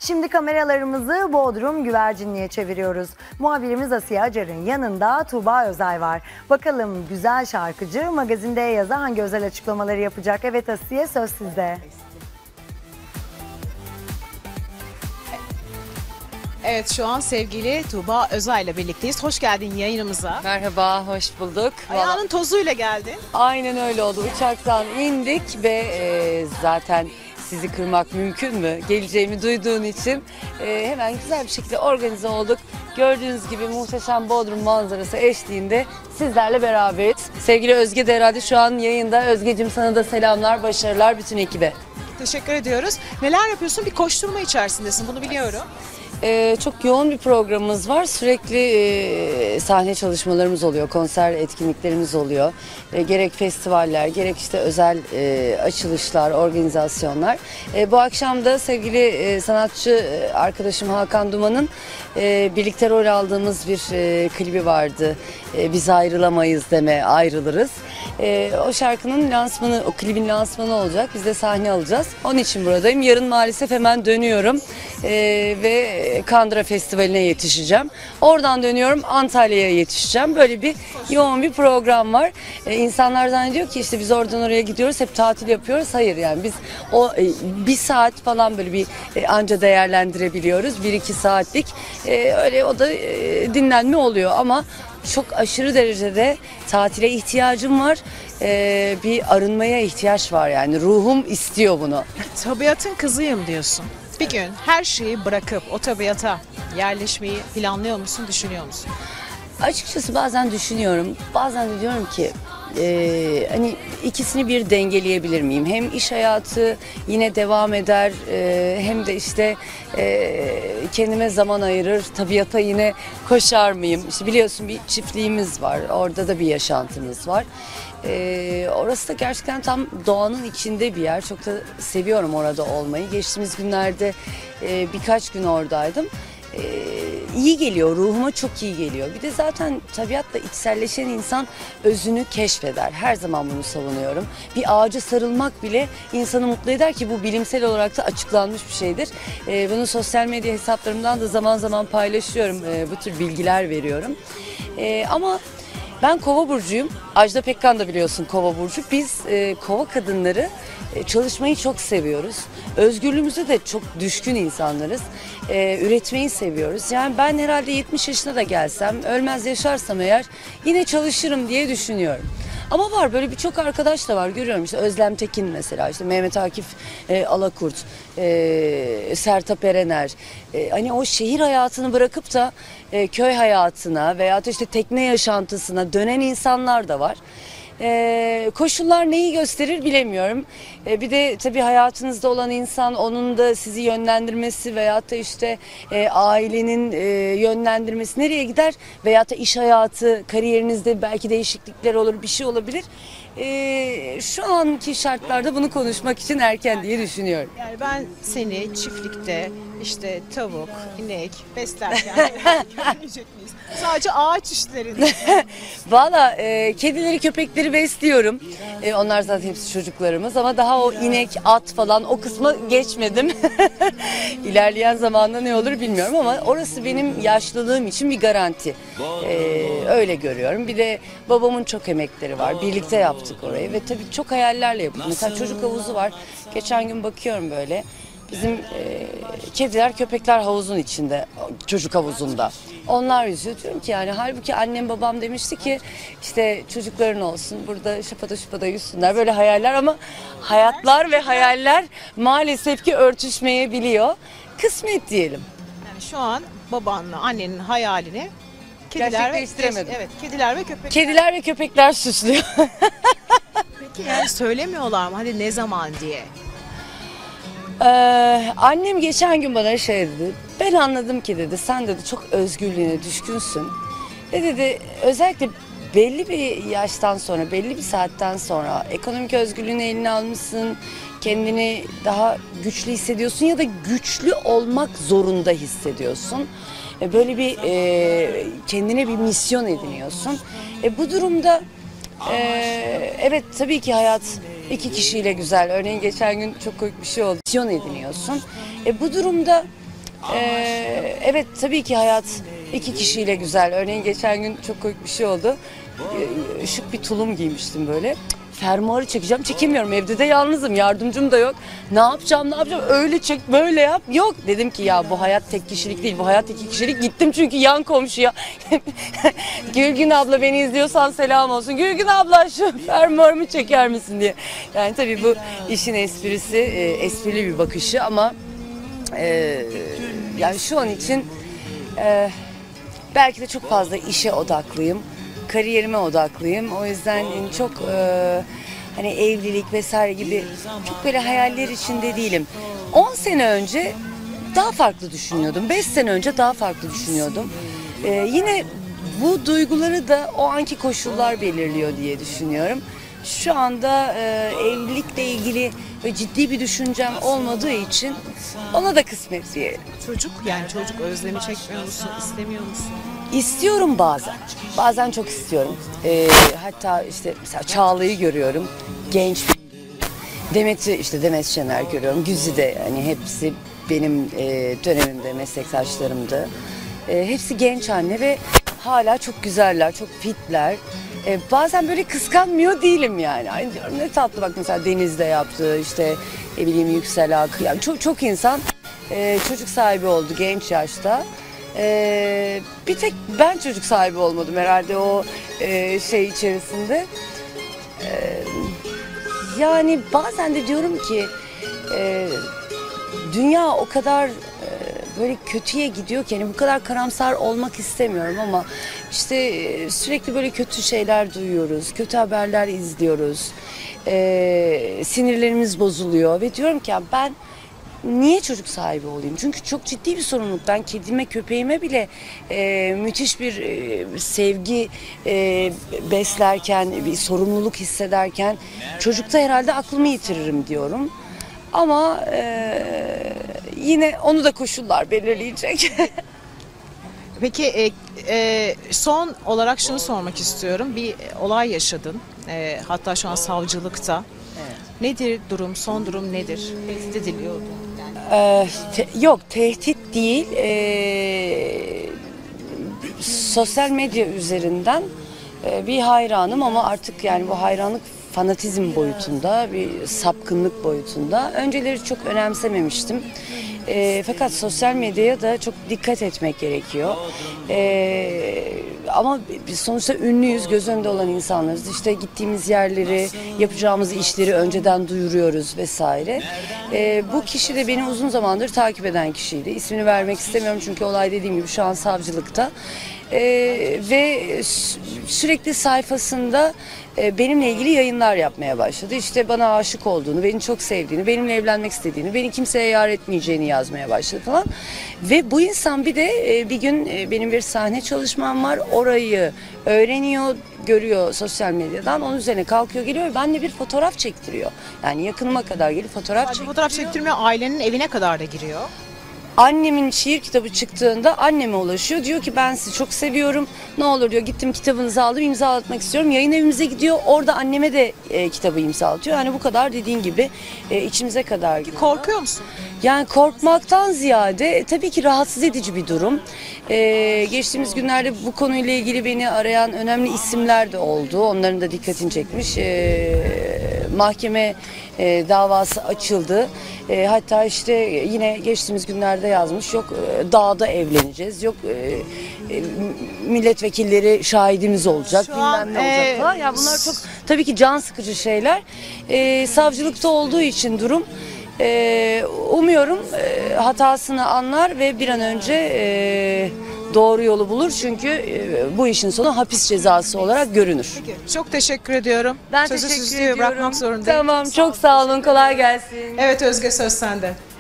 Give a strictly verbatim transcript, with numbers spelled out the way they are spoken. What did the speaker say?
Şimdi kameralarımızı Bodrum Güvercinli'ye çeviriyoruz. Muhabirimiz Asiye Acar'ın yanında Tuğba Özay var. Bakalım güzel şarkıcı magazinde yaza hangi özel açıklamaları yapacak? Evet Asiye, söz sizde. Evet, şu an sevgili Tuğba Özay ile birlikteyiz. Hoş geldin yayınımıza. Merhaba, hoş bulduk. Ayağının tozuyla geldin. Aynen öyle oldu. Uçaktan indik ve e, zaten sizi kırmak mümkün mü? Geleceğimi duyduğun için e, hemen güzel bir şekilde organize olduk. Gördüğünüz gibi muhteşem Bodrum manzarası eşliğinde sizlerle beraberiz. Sevgili Özge de herhalde şu an yayında. Özgeciğim, sana da selamlar, başarılar bütün ekibe. Teşekkür ediyoruz. Neler yapıyorsun? Bir koşturma içerisindesin, bunu biliyorum. Ee, çok yoğun bir programımız var. Sürekli e, sahne çalışmalarımız oluyor, konser etkinliklerimiz oluyor. E, gerek festivaller, gerek işte özel e, açılışlar, organizasyonlar. E, bu akşam da sevgili e, sanatçı e, arkadaşım Hakan Duman'ın e, birlikte rol aldığımız bir e, klibi vardı. E, Biz ayrılamayız deme, ayrılırız. E, o şarkının lansmanı, o klibin lansmanı olacak. Biz de sahne alacağız. Onun için buradayım. Yarın maalesef hemen dönüyorum e, ve Kandıra Festivali'ne yetişeceğim. Oradan dönüyorum, Antalya'ya yetişeceğim. Böyle bir yoğun bir program var. Ee, insanlar zannediyor ki işte biz oradan oraya gidiyoruz, hep tatil yapıyoruz. Hayır, yani biz o e, bir saat falan böyle bir e, anca değerlendirebiliyoruz. Bir iki saatlik e, öyle o da e, dinlenme oluyor ama çok aşırı derecede tatile ihtiyacım var. Ee, bir arınmaya ihtiyaç var, yani ruhum istiyor bunu. Tabiatın kızıyım diyorsun. Bir gün her şeyi bırakıp o tabiata yerleşmeyi planlıyor musun, düşünüyor musun? Açıkçası bazen düşünüyorum, bazen de diyorum ki e, hani ikisini bir dengeleyebilir miyim? Hem iş hayatı yine devam eder, e, hem de işte e, kendime zaman ayırır, tabiata yine koşar mıyım? İşte biliyorsun, bir çiftliğimiz var, orada da bir yaşantımız var. Ee, orası da gerçekten tam doğanın içinde bir yer. Çok da seviyorum orada olmayı. Geçtiğimiz günlerde e, birkaç gün oradaydım. Ee, iyi geliyor, ruhuma çok iyi geliyor. Bir de zaten tabiatla içselleşen insan özünü keşfeder. Her zaman bunu savunuyorum. Bir ağaca sarılmak bile insanı mutlu eder ki bu bilimsel olarak da açıklanmış bir şeydir. Ee, bunu sosyal medya hesaplarımdan da zaman zaman paylaşıyorum. Ee, bu tür bilgiler veriyorum. Ee, ama ben Kova burcuyum. Ajda Pekkan da biliyorsun Kova burcu. Biz e, Kova kadınları e, çalışmayı çok seviyoruz. Özgürlüğümüze de çok düşkün insanlarız. E, üretmeyi seviyoruz. Yani ben herhalde yetmiş yaşına da gelsem, ölmez yaşarsam eğer yine çalışırım diye düşünüyorum. Ama var, böyle birçok arkadaş da var, görüyorum. İşte Özlem Tekin mesela, işte Mehmet Akif e, Alakurt, e, Sertab Erener. E, hani o şehir hayatını bırakıp da e, köy hayatına veya da işte tekne yaşantısına dönen insanlar da var. Ee, koşullar neyi gösterir bilemiyorum. Ee, bir de tabii hayatınızda olan insan, onun da sizi yönlendirmesi veyahut da işte e, ailenin e, yönlendirmesi nereye gider veyahut da iş hayatı, kariyerinizde belki değişiklikler olur, bir şey olabilir. Ee, şu anki şartlarda bunu konuşmak için erken diye düşünüyorum. Yani ben seni çiftlikte işte tavuk, inek beslerken görecek miyiz? Sadece ağaç işlerinde. Valla e, kedileri, köpekleri besliyorum. E, onlar zaten hepsi çocuklarımız ama daha o inek, at falan o kısma geçmedim. İlerleyen zamanda ne olur bilmiyorum ama orası benim yaşlılığım için bir garanti. E, öyle görüyorum. Bir de babamın çok emekleri var. Birlikte yaptık orayı ve tabii çok hayallerle yaptık. Mesela çocuk havuzu var. Geçen gün bakıyorum böyle. Bizim e, kediler, köpekler havuzun içinde, çocuk havuzunda. Onlar yüzüyor. Diyorum ki yani halbuki annem babam demişti ki işte çocukların olsun, burada şapada şapada yüzsünler, böyle hayaller ama hayatlar ve hayaller maalesef ki örtüşmeyebiliyor. Kısmet diyelim. Yani şu an babanla annenin hayalini kediler ve gerçekleştiremedim. evet, kediler ve köpekler. Kediler ve köpekler süslüyor. Peki yani söylemiyorlar mı hadi ne zaman diye? Ee, annem geçen gün bana şey dedi, ben anladım ki dedi, sen dedi çok özgürlüğüne düşkünsün ve dedi özellikle belli bir yaştan sonra, belli bir saatten sonra ekonomik özgürlüğünü eline almışsın, kendini daha güçlü hissediyorsun ya da güçlü olmak zorunda hissediyorsun. E, böyle bir e, kendine bir misyon ediniyorsun. E, bu durumda e, evet tabii ki hayat iki kişiyle güzel. Örneğin geçen gün çok komik bir şey oldu. Misyon ediniyorsun. E, bu durumda Ee, evet tabii ki hayat iki kişiyle güzel. Örneğin geçen gün çok komik bir şey oldu. Ee, şık bir tulum giymiştim böyle. Fermuarı çekeceğim, çekemiyorum. Evde de yalnızım, yardımcım da yok. Ne yapacağım, ne yapacağım? Öyle çek, böyle yap. Yok. Dedim ki ya bu hayat tek kişilik değil, bu hayat iki kişilik. Gittim çünkü yan komşuya. Gülgün abla beni izliyorsan selam olsun. Gülgün abla şu fermuarımı çeker misin diye. Yani tabii bu işin esprisi, e, esprili bir bakışı ama e, yani şu an için e, belki de çok fazla işe odaklıyım. Kariyerime odaklıyım. O yüzden çok e, hani evlilik vesaire gibi çok böyle hayaller içinde değilim. on sene önce daha farklı düşünüyordum. beş sene önce daha farklı düşünüyordum. E, yine bu duyguları da o anki koşullar belirliyor diye düşünüyorum. Şu anda e, evlilikle ilgili ve ciddi bir düşüncem olmadığı için ona da kısmet diyelim. Çocuk, yani çocuk özlemi çekmiyor musun, istemiyor musun? İstiyorum bazen. Bazen çok istiyorum. Ee, hatta işte mesela Çağla'yı görüyorum. Genç bir Demet'i işte Demet Şener görüyorum. Güzide hani hepsi benim e, dönemimde meslektaşlarımdı. E, hepsi genç anne ve hala çok güzeller, çok fitler. E, bazen böyle kıskanmıyor değilim yani. Ay diyorum ne tatlı bak mesela Deniz'de yaptığı işte ne bileyim Yüksel Akı. Yani çok çok insan e, çocuk sahibi oldu genç yaşta. Ee, bir tek ben çocuk sahibi olmadım herhalde o e, şey içerisinde. Ee, yani bazen de diyorum ki e, dünya o kadar e, böyle kötüye gidiyor ki hani bu kadar karamsar olmak istemiyorum ama işte e, sürekli böyle kötü şeyler duyuyoruz, kötü haberler izliyoruz, e, sinirlerimiz bozuluyor ve diyorum ki ya ben niye çocuk sahibi olayım? Çünkü çok ciddi bir sorumluluk. Ben kedime, köpeğime bile e, müthiş bir e, sevgi e, beslerken, bir sorumluluk hissederken çocukta herhalde aklımı yitiririm diyorum. Ama e, yine onu da koşullar belirleyecek. Peki e, e, son olarak şunu sormak istiyorum. Bir olay yaşadın. E, hatta şu an savcılıkta. Evet. Nedir durum, son durum nedir? Tehdit ediliyordu. Ee, te- yok tehdit değil. Ee, sosyal medya üzerinden e, bir hayranım ama artık yani bu hayranlık fanatizm boyutunda, bir sapkınlık boyutunda. Önceleri çok önemsememiştim. E, fakat sosyal medyaya da çok dikkat etmek gerekiyor. E, ama biz sonuçta ünlüyüz, göz önünde olan insanlarız. İşte gittiğimiz yerleri, yapacağımız işleri önceden duyuruyoruz vesaire. E, bu kişi de beni uzun zamandır takip eden kişiydi. İsmini vermek istemiyorum çünkü olay dediğim gibi şu an savcılıkta. Ee, ve sürekli sayfasında e, benimle ilgili yayınlar yapmaya başladı. İşte bana aşık olduğunu, beni çok sevdiğini, benimle evlenmek istediğini, beni kimseye yar etmeyeceğini yazmaya başladı falan. Ve bu insan bir de e, bir gün e, benim bir sahne çalışmam var. Orayı öğreniyor, görüyor sosyal medyadan. Onun üzerine kalkıyor geliyor ve benimle bir fotoğraf çektiriyor. Yani yakınıma kadar gelip fotoğraf Sadece çektiriyor. fotoğraf çektirmiyor, ailenin evine kadar da giriyor. Annemin şiir kitabı çıktığında anneme ulaşıyor. Diyor ki ben sizi çok seviyorum. Ne olur diyor gittim kitabınızı aldım imzalatmak istiyorum. Yayın evimize gidiyor. Orada anneme de e, kitabı imzalatıyor. Yani bu kadar dediğin gibi e, içimize kadar giriyor. Korkuyor musun? Yani korkmaktan ziyade e, tabii ki rahatsız edici bir durum. E, geçtiğimiz günlerde bu konuyla ilgili beni arayan önemli isimler de oldu. Onların da dikkatini çekmiş. E, mahkeme e, davası açıldı. E, hatta işte yine geçtiğimiz günlerde yazmış. Yok e, dağda evleneceğiz. Yok e, e, milletvekilleri şahidimiz olacak. Şu bilmem an, ne olacak e, falan. Yani bunlar çok tabii ki can sıkıcı şeyler. E, savcılıkta olduğu için durum e, umuyorum e, hatasını anlar ve bir an önce e, doğru yolu bulur. Çünkü e, bu işin sonu hapis cezası olarak görünür. Peki, çok teşekkür ediyorum. Ben Sözü teşekkür stüdyoya ediyorum. bırakmak zorundayım. Tamam çok sağ olun kolay gelsin. Evet Özge söz sende.